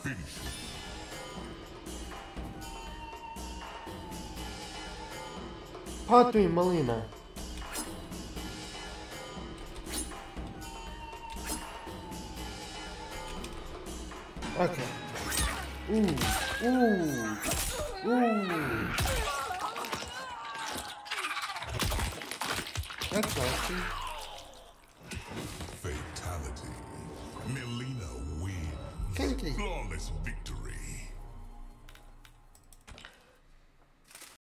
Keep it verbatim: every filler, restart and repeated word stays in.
Patuj, Melina. Okay. Ooh, ooh, ooh. That's nasty. Fatality. Melina wins. Kinky. Flawless victory.